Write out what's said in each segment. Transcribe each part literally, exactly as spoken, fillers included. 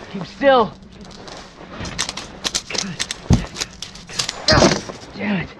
Keep still. Damn it.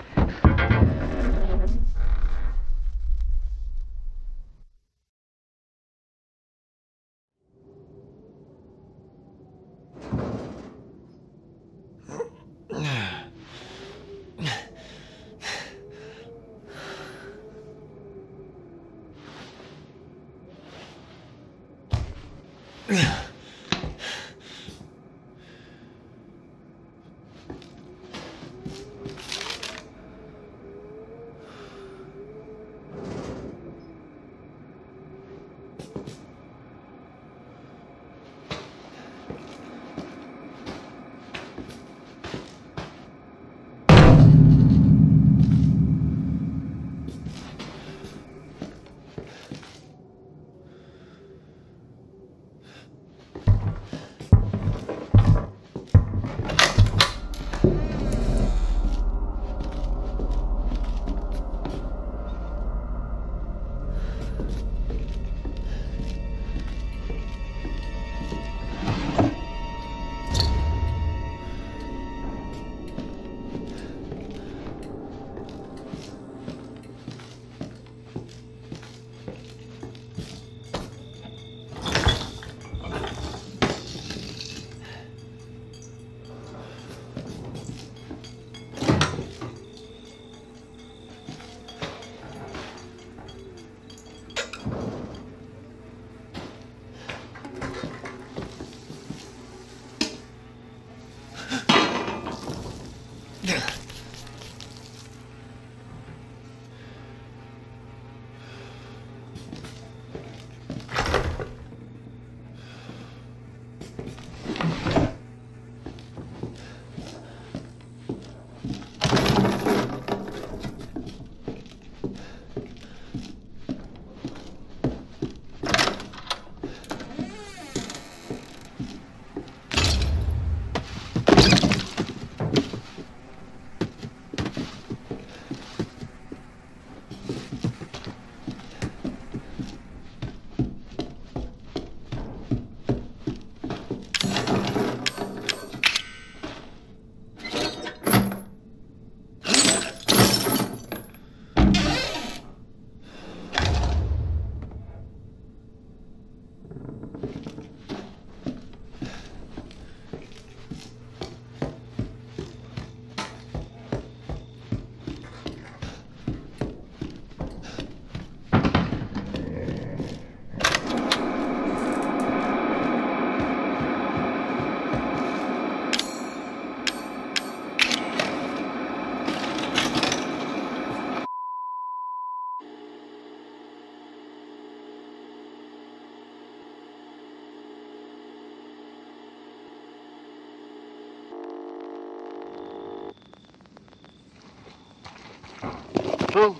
Boo.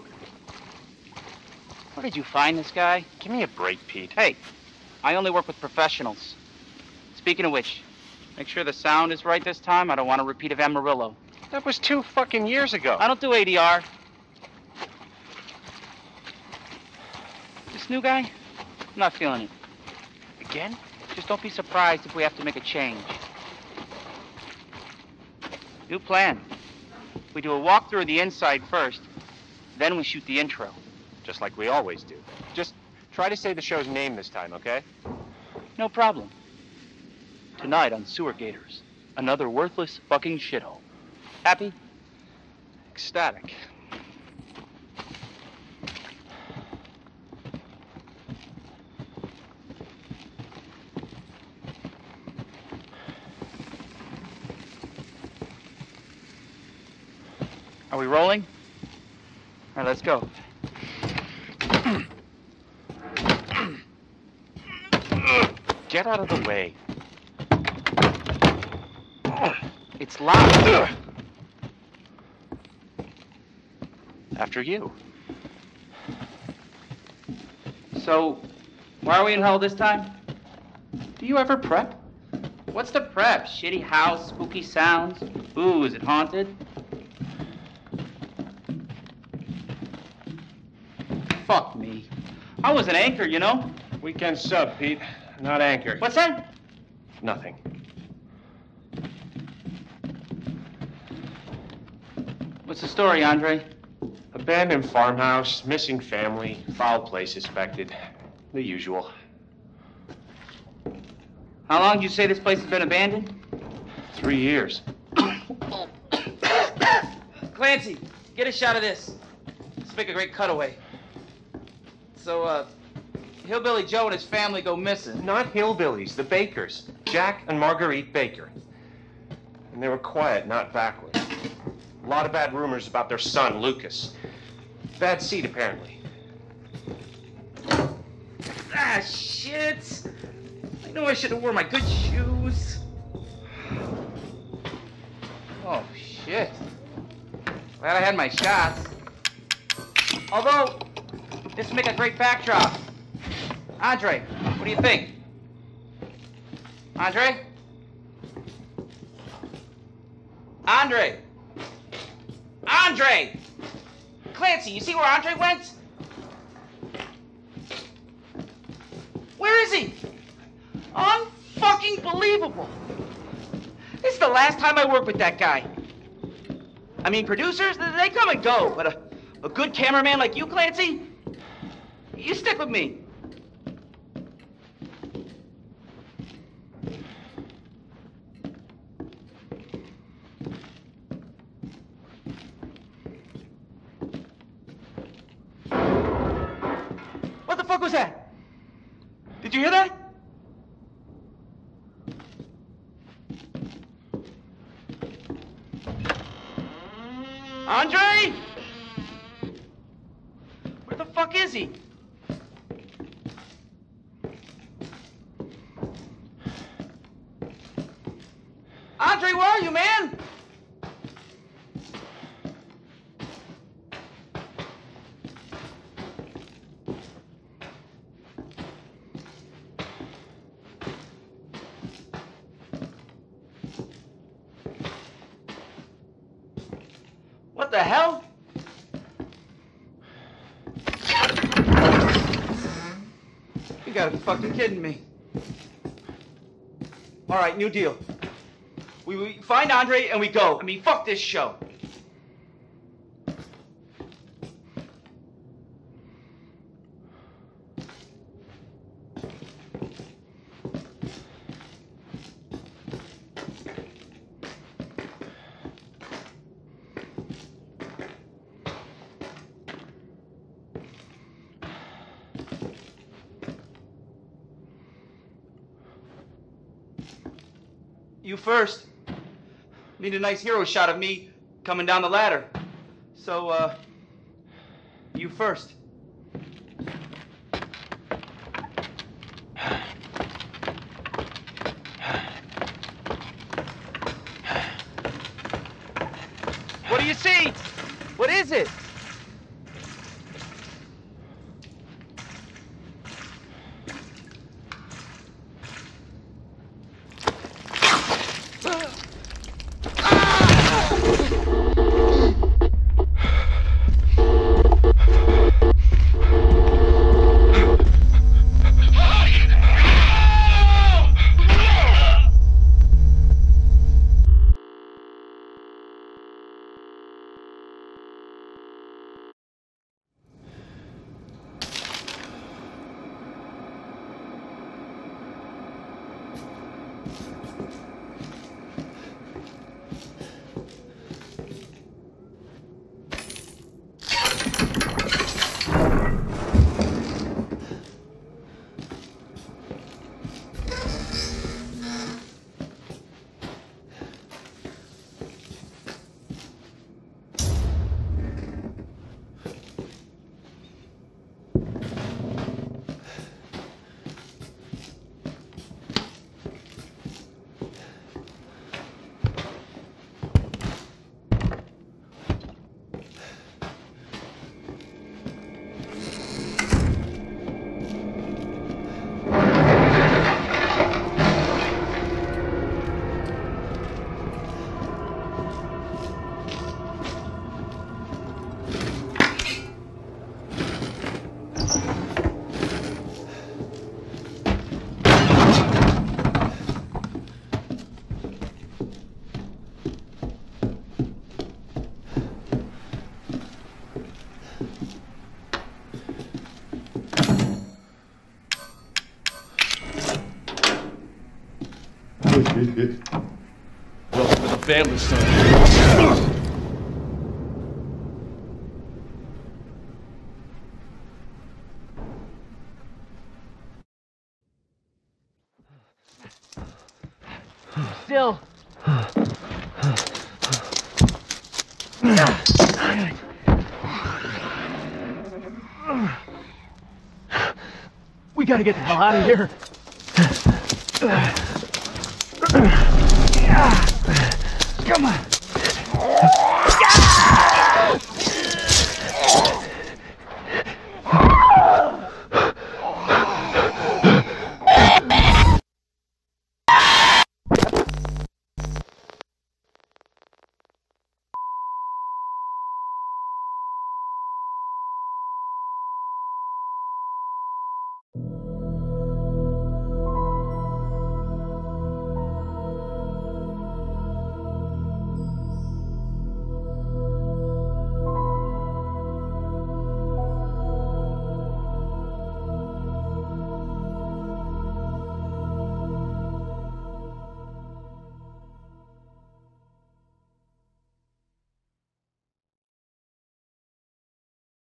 Where did you find this guy? Give me a break, Pete. Hey, I only work with professionals. Speaking of which, make sure the sound is right this time. I don't want a repeat of Amarillo. That was two fucking years ago. I don't do A D R. This new guy, I'm not feeling it. Again? Just don't be surprised if we have to make a change. New plan. We do a walkthrough of the inside first, then we shoot the intro. Just like we always do. Just try to say the show's name this time, okay? No problem. Tonight on Sewer Gators, another worthless fucking shithole. Happy? Ecstatic. Are we rolling? All right, let's go. Get out of the way. It's locked. After you. So, why are we in hell this time? Do you ever prep? What's the prep? Shitty house, spooky sounds? Ooh, is it haunted? Fuck me. I was an anchor, you know? Weekend sub, Pete. Not anchor. What's that? Nothing. What's the story, Andre? Abandoned farmhouse, missing family, foul play suspected. The usual. How long did you say this place has been abandoned? Three years. Clancy, get a shot of this. Let's make a great cutaway. So, uh, Hillbilly Joe and his family go missing. Not hillbillies, the Bakers. Jack and Marguerite Baker. And they were quiet, not backward. A lot of bad rumors about their son, Lucas. Bad seed, apparently. Ah, shit. I know I should have worn my good shoes. Oh, shit. Glad I had my shots. Although, this would make a great backdrop. Andre, what do you think? Andre? Andre! Andre! Clancy, you see where Andre went? Where is he? Unfucking believable. This is the last time I work with that guy. I mean, producers, they come and go, but a, a good cameraman like you, Clancy, you stick with me. What the fuck was that? Did you hear that? Andre? Where the fuck is he? Andre, where are you, man? What the hell? You gotta be fucking kidding me. All right, new deal. We, we find Andre and we go. I mean, fuck this show. You first. Need a nice hero shot of me coming down the ladder. So, uh, you first. What do you see? What is it? Welcome to the family, son. Still. We gotta get the hell out of here. Come on.